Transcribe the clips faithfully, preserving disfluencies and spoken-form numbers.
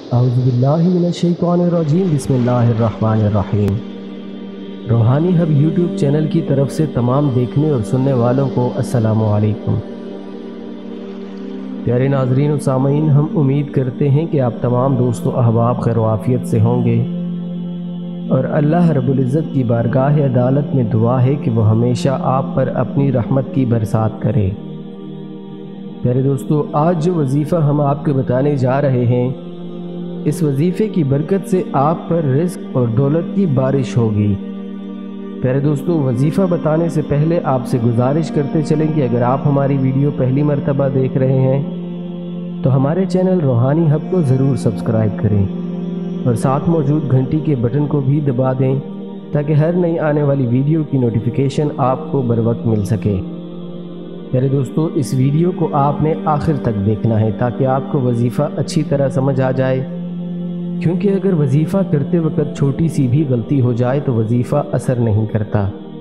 اعوذ باللہ من الشیطان الرجیم بسم اللہ الرحمن الرحیم۔ روحانی ہب یوٹیوب چینل کی طرف سے تمام دیکھنے اور سننے والوں کو السلام علیکم۔ پیارے ناظرین و سامعین، ہم امید کرتے ہیں کہ آپ تمام دوست و احباب خیر و عافیت سے ہوں گے، اور اللہ رب العزت کی بارگاہ عدالت میں دعا ہے کہ وہ ہمیشہ آپ پر اپنی رحمت کی برسات کرے۔ پیارے دوستو، آج جو وظیفہ ہم آپ کو بتانے جا رہے ہیں، اس وظیفے کی برکت سے آپ پر رزق اور دولت کی بارش ہوگی۔ پیارے دوستو، وظیفہ بتانے سے پہلے آپ سے گزارش کرتے چلیں کہ اگر آپ ہماری ویڈیو پہلی مرتبہ دیکھ رہے ہیں تو ہمارے چینل روحانی ہب کو ضرور سبسکرائب کریں اور ساتھ موجود گھنٹی کے بٹن کو بھی دبا دیں تاکہ ہر نئی آنے والی ویڈیو کی نوٹیفیکیشن آپ کو بروقت مل سکے۔ پیارے دوستو، اس ویڈیو کو آپ نے آخر تک دیکھنا ہے تاکہ آپ کو وظیفہ اچھی طرح سمجھ آ جائے، کیونکہ اگر وظیفہ کرتے وقت چھوٹی سی بھی غلطی ہو جائے تو وظیفہ اثر نہیں کرتا۔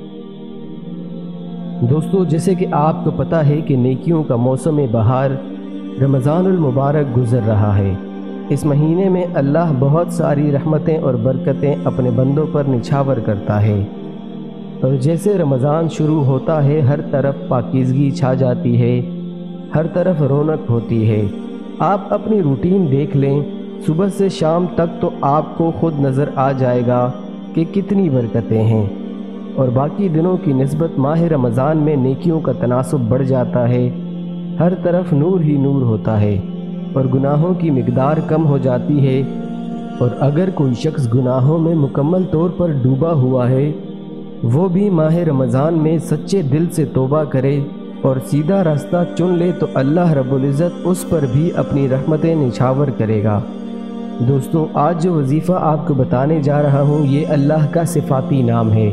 دوستو، جیسے کہ آپ کو پتہ ہے کہ نیکیوں کا موسم بہار رمضان المبارک گزر رہا ہے۔ اس مہینے میں اللہ بہت ساری رحمتیں اور برکتیں اپنے بندوں پر نچھاور کرتا ہے، اور جیسے رمضان شروع ہوتا ہے ہر طرف پاکیزگی چھا جاتی ہے، ہر طرف رونق ہوتی ہے۔ آپ اپنی روٹین دیکھ لیں، صبح سے شام تک تو آپ کو خود نظر آ جائے گا کہ کتنی برکتیں ہیں، اور باقی دنوں کی نسبت ماہ رمضان میں نیکیوں کا تناسب بڑھ جاتا ہے، ہر طرف نور ہی نور ہوتا ہے اور گناہوں کی مقدار کم ہو جاتی ہے۔ اور اگر کوئی شخص گناہوں میں مکمل طور پر ڈوبا ہوا ہے، وہ بھی ماہ رمضان میں سچے دل سے توبہ کرے اور سیدھا راستہ چن لے تو اللہ رب العزت اس پر بھی اپنی رحمتیں نچھاور کرے گا۔ دوستو، آج جو وظیفہ آپ کو بتانے جا رہا ہوں یہ اللہ کا صفاتی نام ہے۔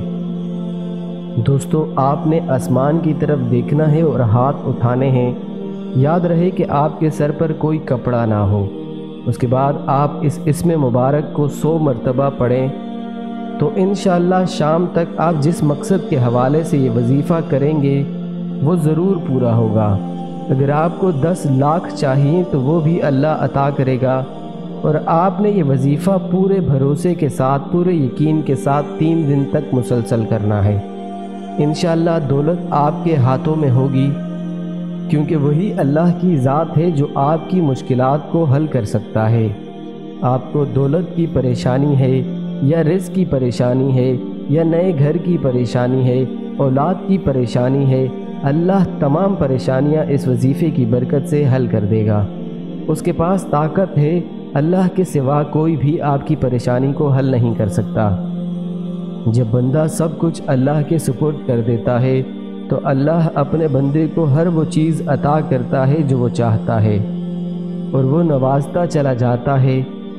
دوستو، آپ نے آسمان کی طرف دیکھنا ہے اور ہاتھ اٹھانے ہیں۔ یاد رہے کہ آپ کے سر پر کوئی کپڑا نہ ہو۔ اس کے بعد آپ اس اسم مبارک کو سو مرتبہ پڑھیں تو انشاءاللہ شام تک آپ جس مقصد کے حوالے سے یہ وظیفہ کریں گے وہ ضرور پورا ہوگا۔ اگر آپ کو دس لاکھ چاہیے تو وہ بھی اللہ عطا کرے گا، اور آپ نے یہ وظیفہ پورے بھروسے کے ساتھ، پورے یقین کے ساتھ تین دن تک مسلسل کرنا ہے۔ انشاءاللہ دولت آپ کے ہاتھوں میں ہوگی، کیونکہ وہی اللہ کی ذات ہے جو آپ کی مشکلات کو حل کر سکتا ہے۔ آپ کو دولت کی پریشانی ہے یا رزق کی پریشانی ہے یا نئے گھر کی پریشانی ہے، اولاد کی پریشانی ہے، اللہ تمام پریشانیاں اس وظیفے کی برکت سے حل کر دے گا۔ اس کے پاس طاقت ہے، اللہ کے سوا کوئی بھی آپ کی پریشانی کو حل نہیں کر سکتا۔ جب بندہ سب کچھ اللہ کے سپرد کر دیتا ہے تو اللہ اپنے بندے کو ہر وہ چیز عطا کرتا ہے جو وہ چاہتا ہے، اور وہ نوازتا چلا جاتا ہے۔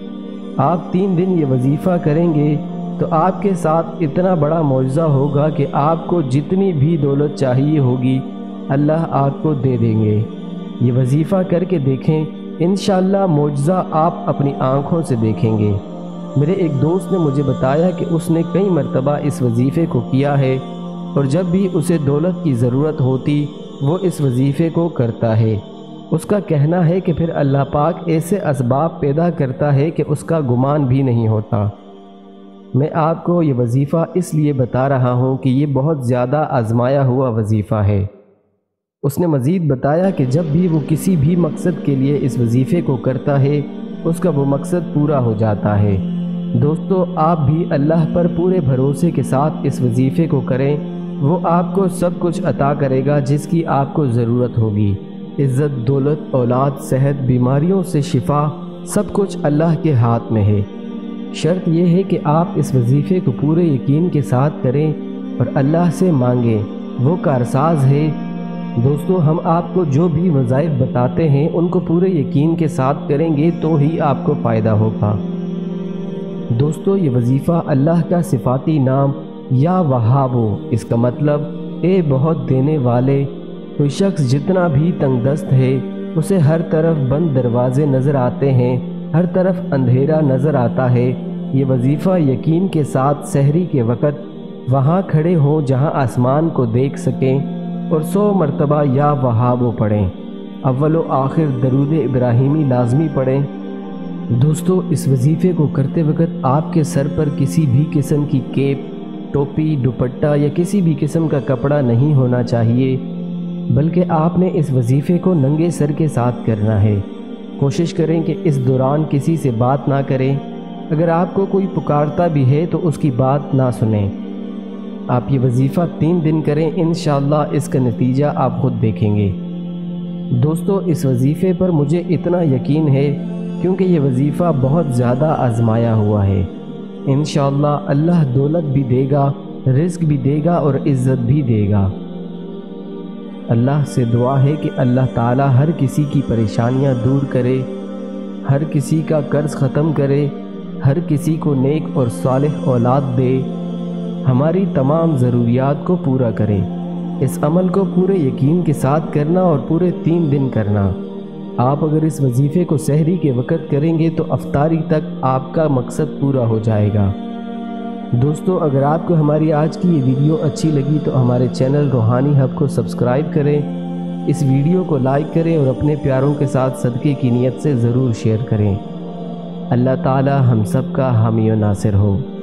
آپ تین دن یہ وظیفہ کریں گے تو آپ کے ساتھ اتنا بڑا معجزہ ہوگا کہ آپ کو جتنی بھی دولت چاہیے ہوگی اللہ آپ کو دے دیں گے۔ یہ وظیفہ کر کے دیکھیں، انشاءاللہ معجزہ آپ اپنی آنکھوں سے دیکھیں گے۔ میرے ایک دوست نے مجھے بتایا کہ اس نے کئی مرتبہ اس وظیفے کو کیا ہے، اور جب بھی اسے دولت کی ضرورت ہوتی وہ اس وظیفے کو کرتا ہے۔ اس کا کہنا ہے کہ پھر اللہ پاک ایسے اسباب پیدا کرتا ہے کہ اس کا گمان بھی نہیں ہوتا۔ میں آپ کو یہ وظیفہ اس لیے بتا رہا ہوں کہ یہ بہت زیادہ آزمایا ہوا وظیفہ ہے۔ اس نے مزید بتایا کہ جب بھی وہ کسی بھی مقصد کے لیے اس وظیفے کو کرتا ہے اس کا وہ مقصد پورا ہو جاتا ہے۔ دوستو، آپ بھی اللہ پر پورے بھروسے کے ساتھ اس وظیفے کو کریں، وہ آپ کو سب کچھ عطا کرے گا جس کی آپ کو ضرورت ہوگی۔ عزت، دولت، اولاد، صحت، بیماریوں سے شفا، سب کچھ اللہ کے ہاتھ میں ہے۔ شرط یہ ہے کہ آپ اس وظیفے کو پورے یقین کے ساتھ کریں اور اللہ سے مانگیں، وہ کارساز ہے۔ دوستو، ہم آپ کو جو بھی وظائف بتاتے ہیں ان کو پورے یقین کے ساتھ کریں گے تو ہی آپ کو فائدہ ہوگا۔ دوستو، یہ وظیفہ اللہ کا صفاتی نام یا وہابو، اس کا مطلب اے بہت دینے والے۔ کوئی شخص جتنا بھی تنگ دست ہے اسے ہر طرف بند دروازے نظر آتے ہیں، ہر طرف اندھیرا نظر آتا ہے، یہ وظیفہ یقین کے ساتھ سحری کے وقت وہاں کھڑے ہوں جہاں آسمان کو دیکھ سکیں اور سو مرتبہ یا وہابو پڑھیں۔ اول و آخر درود ابراہیمی لازمی پڑھیں۔ دوستو اس وظیفے کو کرتے وقت آپ کے سر پر کسی بھی قسم کی کیپ، ٹوپی، دوپٹہ یا کسی بھی قسم کا کپڑا نہیں ہونا چاہیے، بلکہ آپ نے اس وظیفے کو ننگے سر کے ساتھ کرنا ہے۔ کوشش کریں کہ اس دوران کسی سے بات نہ کریں، اگر آپ کو کوئی پکارتا بھی ہے تو اس کی بات نہ سنیں۔ آپ یہ وظیفہ تین دن کریں، انشاءاللہ اس کا نتیجہ آپ خود دیکھیں گے۔ دوستو اس وظیفے پر مجھے اتنا یقین ہے کیونکہ یہ وظیفہ بہت زیادہ آزمایا ہوا ہے۔ انشاءاللہ اللہ دولت بھی دے گا، رزق بھی دے گا اور عزت بھی دے گا۔ اللہ سے دعا ہے کہ اللہ تعالی ہر کسی کی پریشانیاں دور کرے، ہر کسی کا قرض ختم کرے، ہر کسی کو نیک اور صالح اولاد دے، ہماری تمام ضروریات کو پورا کرے۔ اس عمل کو پورے یقین کے ساتھ کرنا اور پورے تین دن کرنا۔ آپ اگر اس وظیفے کو سحری کے وقت کریں گے تو افطاری تک آپ کا مقصد پورا ہو جائے گا۔ دوستو اگر آپ کو ہماری آج کی یہ ویڈیو اچھی لگی تو ہمارے چینل روحانی ہب کو سبسکرائب کریں، اس ویڈیو کو لائک کریں اور اپنے پیاروں کے ساتھ صدقے کی نیت سے ضرور شیئر کریں۔ اللہ تعالی ہم سب کا حامی و ناصر ہو۔